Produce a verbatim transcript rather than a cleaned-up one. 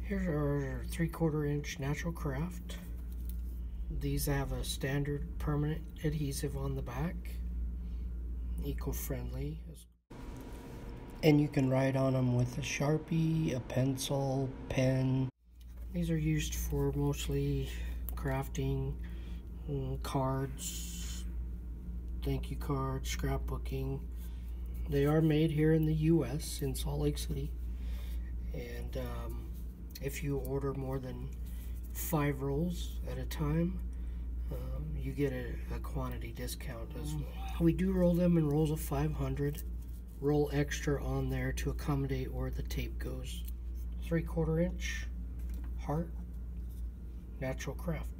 Here's our three quarter inch natural Kraft. These have a standard permanent adhesive on the back, eco-friendly, and you can write on them with a Sharpie, a pencil, pen. These are used for mostly crafting, cards, thank you cards, scrapbooking. They are made here in the U S in Salt Lake City, and um, if you order more than five rolls at a time, um, you get a, a quantity discount as well. We do roll them in rolls of five hundred. Roll extra on there to accommodate where the tape goes. Three quarter inch heart natural Kraft.